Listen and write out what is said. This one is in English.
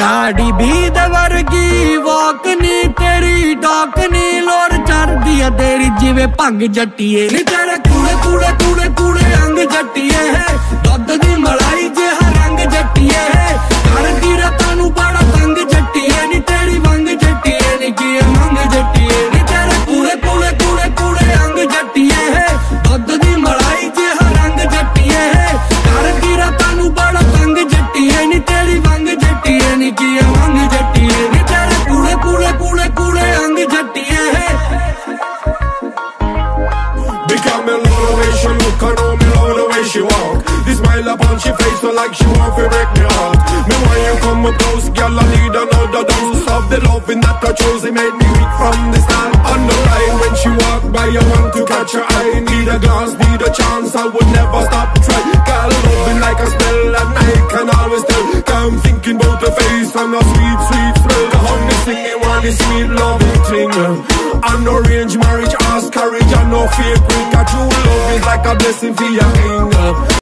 काड़ी भी दवर्गी वॉक नी तेरी डॉक नी लोर चढ़ दिया तेरी जिवे भंग जट्टिए नी तेरे कूड़े कूड़े कूड़े कूड़े अंग जट्टिए है दुध दी मलाई जिहा रंग जट्टिए है कर दी रातां नू बड़ा तंग जट्टिए नी तेरी वंग जट्टिए नी की मंग जट्टिए नी तेरे कूड़े कूड़े कूड़े कूड़े अंग जट्टिए है दुध दी मलाई जिहा रंग जट्टिए है कर दी रातां नू बड़ा तंग जट्टिए नी तेरी वंग जट्टिए नी की मंग जट्टिए नी तेरे कूड़े कूड़े कूड़े कूड़े अंग जट्टिए है Become me love the way she look, I know me love the way she walk. This smile upon she face so like she want to break me heart. Me when you come up close, girl I need another dose of the loving that I chose. It made me weak from the start. On the line when she walk by, I want to catch her eye. Need a glance, need a chance, I would never stop try. Girl loving like a spell, and I can always tell. I'm thinking about the face and a sweet, sweet smell. The honey singing one is sweet loving thing. And no arranged marriage, ask courage and no fake ring. A true love is like a blessing for your king.